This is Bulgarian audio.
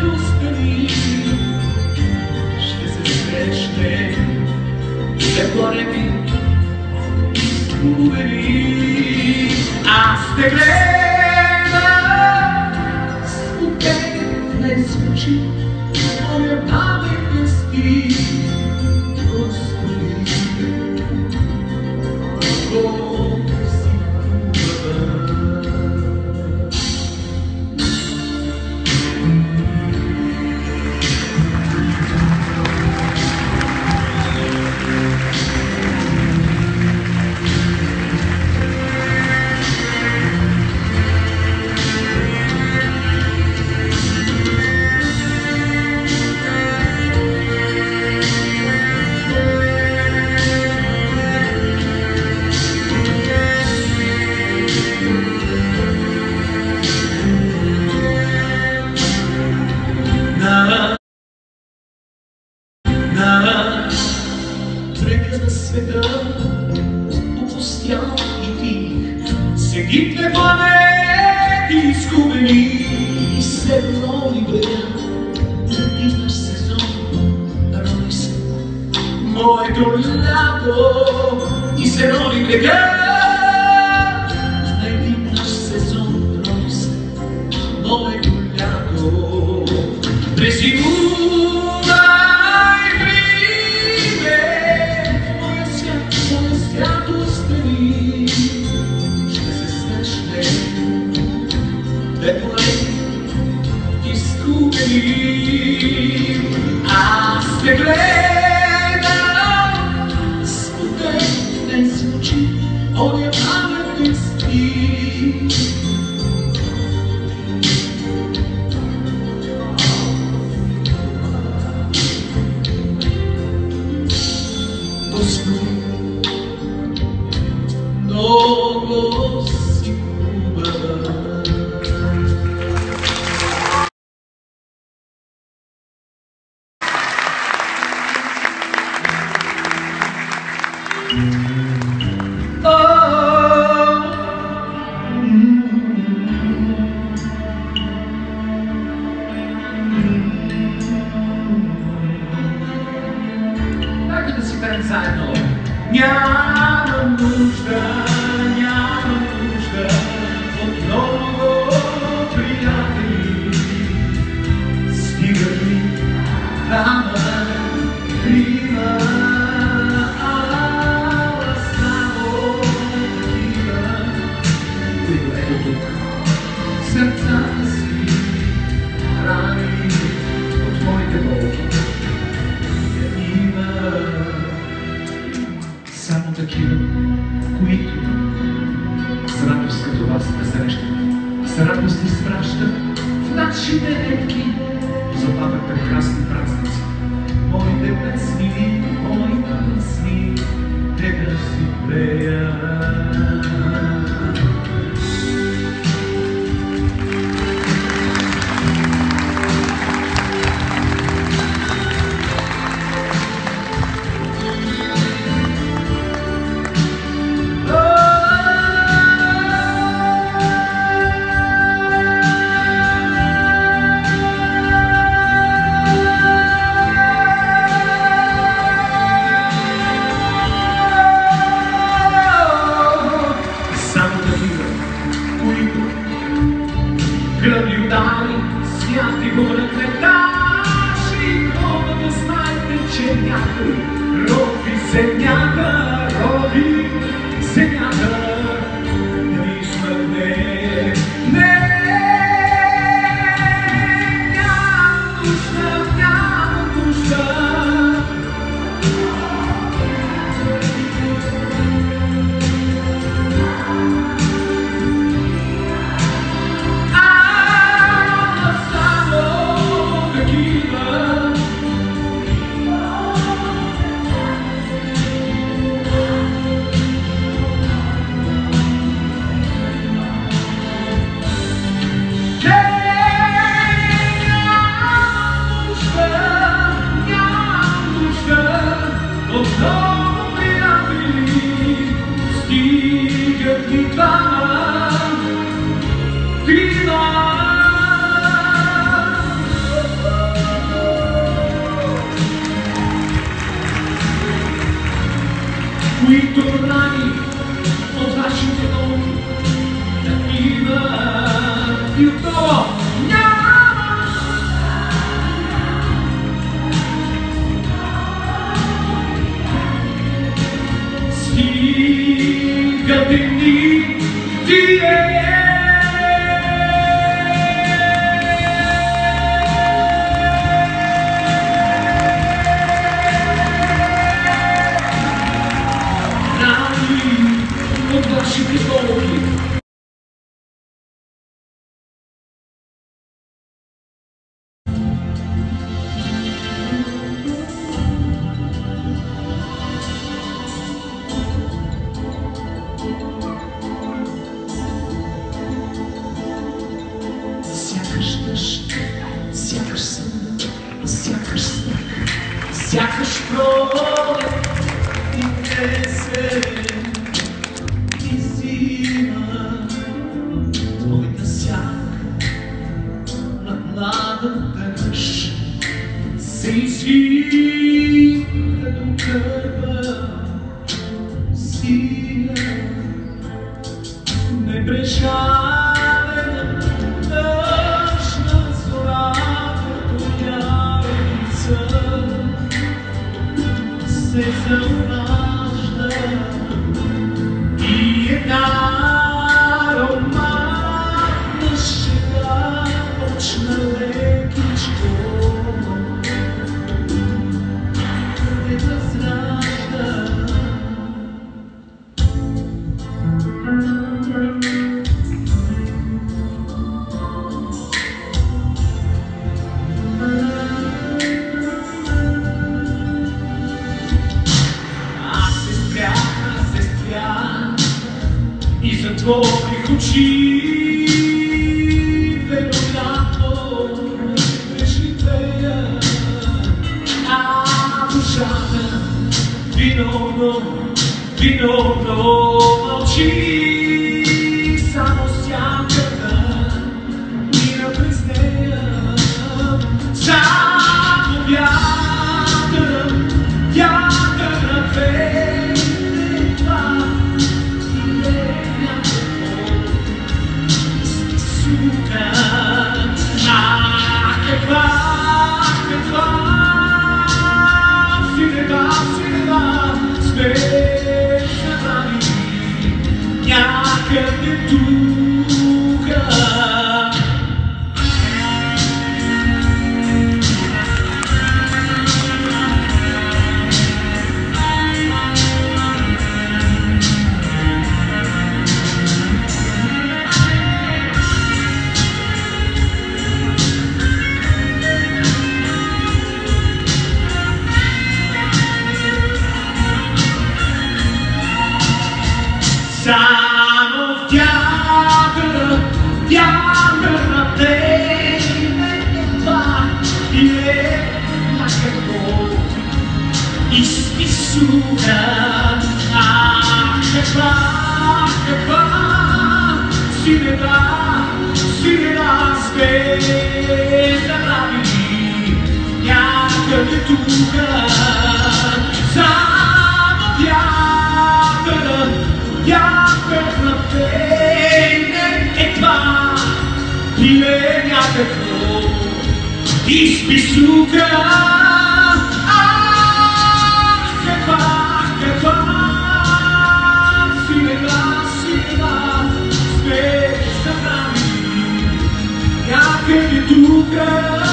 святостта ще се срещне теплореви спомени. Аз те гледам, спокойно звучи, моя памет не спи. Господи, колко си тръгна на света, опустял и тих, седите планети изгубени, северно и брега, идваш сезон, рони се моето лято и се рони брега. Идваш сезон, рони се моето лято, през зимуна и приме, моя святостта ни ще се срещне теплореви изгубени. Аз те гледам, спокойно звучи, моя памет не спи. Господи, много си хубава. Нека да си пеем заедно. Няма нужда от много приятели. Стига ми двама, трима, само такива, които ето тук сърцата си рани от моите болки. Само такива, които с радост като вас ме срещат, с радост изпращат в нашите редки западат прекрасни празници. Моите песни, те да си пея. Грабилдани, святи горецеташи, хора да знаете, че някой роби земята, да ви смъртне. Няма нужда. dni ti je od naszych wyborów. Zjakasz deszcz, zjakasz sen, zjakasz snek, zjakasz prolek i sen. Sem esfirra do carvão, sia nem brechada das razoáveis do sem saudade e entrar ao mar na chegada na leque Dobry uczciwy lato wyświetlenia, a duszane winowno oczy samosjadne i napryzneja żadną wiatr na fejtwa Samo wiatr na tej dwa ile jakiego i spisuga, a chyba si ne da spesa pravi jak tuga. Samo wiatr na pene e dva pilenja teklo i spisuga, a chyba si ne da spesa pravi jak tuga.